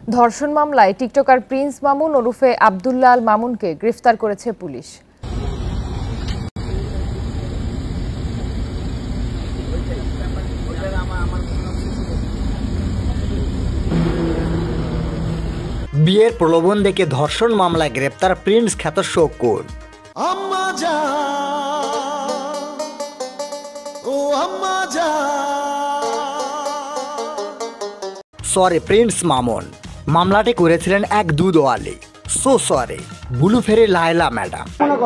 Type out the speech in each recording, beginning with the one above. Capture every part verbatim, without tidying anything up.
ধর্ষণ মামলায় TikToker Prince Mamun ওরফে আব্দুল্লাহ আল মামুনকে গ্রেফতার করেছে পুলিশ। বিয়ের প্রলোভন দেখে ধর্ষণ মামলায় গ্রেপ্তার প্রিন্স খ্যাত শকুন। Sorry prince Mamun. মামলাটি করেছিলেন এক দুধওয়ালি। সো সরি বুলু ফেরি লায়লা ম্যাডাম।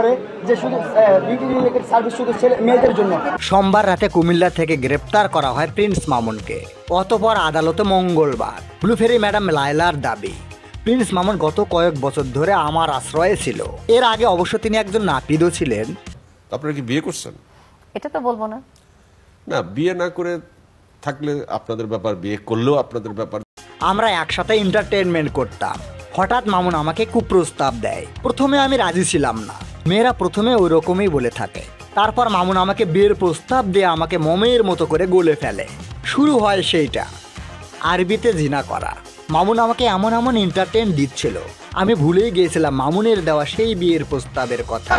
সোমবার রাতে কুমিল্লা থেকে গ্রেপ্তার করা হয় প্রিন্স মামুনকে। অতঃপর আদালতে মঙ্গলবার। ব্লু ফেরি ম্যাডাম লায়লার দাবি, প্রিন্স মামুন গত কয়েক বছর ধরে আমার আশ্রয়ে ছিল। এর আগে অবশ্য তিনি একজন নাপিতও ছিলেন। আপনারা কি বিয়ে করছেন? এটা তো বলবো না। না, বিয়ে না করে থাকলে আপনাদের ব্যাপার, বিয়ে করলেও আপনাদের ব্যাপার। আমরা একসাথে এন্টারটেইনমেন্ট করতাম। হঠাৎ মামুন আমাকে কুপ্রস্তাব দেয়। প্রথমে আমি রাজি ছিলাম না। মেয়েরা প্রথমে ওই রকমই বলে থাকে। তারপর মামুন আমাকে বিয়ের প্রস্তাব দিয়ে আমাকে মমের মতো করে গলে ফেলে। শুরু হয় সেইটা, আরবিতে জিনা করা। মামুন আমাকে এমন এমন এন্টারটেইন দিচ্ছিল, আমি ভুলেই গিয়েছিলাম মামুনের দেওয়া সেই বিয়ের প্রস্তাবের কথা।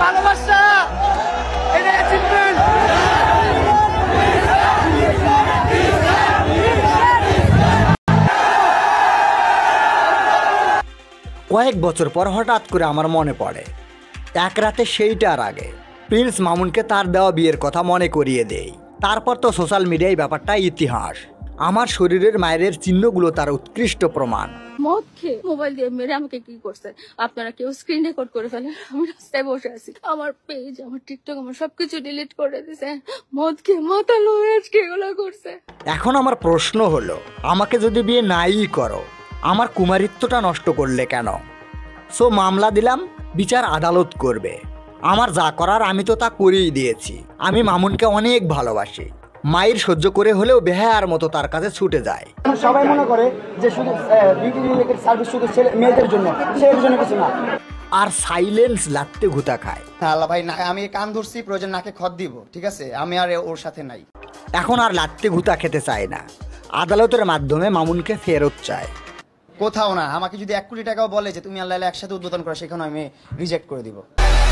কয়েক বছর পর হঠাৎ করে আমার মনে পড়ে, এক রাতে সেইটার আগে প্রিন্স মামুনকে তার দেওয়া বিয়ের কথা মনে করিয়ে দেই। তারপর তো সোশ্যাল মিডিয়ায় ব্যাপারটা ইতিহাস। আমার শরীরের মায়ের চিহ্নগুলো তার উৎকৃষ্ট প্রমাণ। মদ খেয়ে মোবাইল দিয়ে মেরে আমাকে কি করছে আপনারা কেউ স্ক্রিন রেকর্ড করে ফেলেন। আমি রাস্তায় বসে আছি, আমার পেজ, আমার টিকটক, আমার সবকিছু ডিলিট করে দিছে। মদ খেয়ে মাথা লয়ে এগুলো করছে। এখন আমার প্রশ্ন হলো, আমাকে যদি বিয়ে নাই করো, আমার কুমারিত্বটা নষ্ট করলে কেন? সো মামলা দিলাম, বিচার আদালত করবে। আমার যা করার আমি তো তা করেই দিয়েছি। আমি মামুনকে অনেক ভালোবাসি। মায়ের সহ্য করে হলেও বেহায়ার মতো তার কাছে ছুটে যায়। সবাই মনে করে যে শুধু বিউটি রিলেটেড সার্ভিস শুধু ছেলে মেয়েদের জন্য, ছেলেদের জন্য কিছু না। আর সাইলেন্স লাত্তে ঘুতা খায়। আল্লাহ ভাই, আমি কান ধরছি, প্রয়োজন নাকে খত দিব, ঠিক আছে? আমি আর ওর সাথে নাই। এখন আর লাত্তে ঘুতা খেতে চায় না। আদালতের মাধ্যমে মামুনকে ফেরত চায়। কোথাও না, আমাকে যদি এক কোটি টাকাও বলে যে তুমি আল্লাহ একসাথে উদ্বোধন করো, সেখানে আমি রিজেক্ট করে দিব।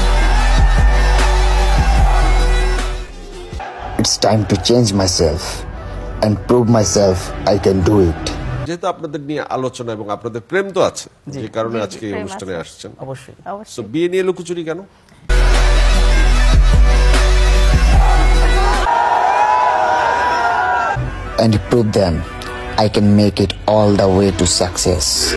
It's time to change myself and prove myself I can do it. যেহেতু আপনাদের নিয়ে আলোচনা এবং আপনাদের প্রেম তো আছে, যে কারণে আজকে এই অনুষ্ঠানে আসছেন। অবশ্যই সো বিয়ে নিয়ে লুকোচুরি কেন? And prove them I can make it all the way to success.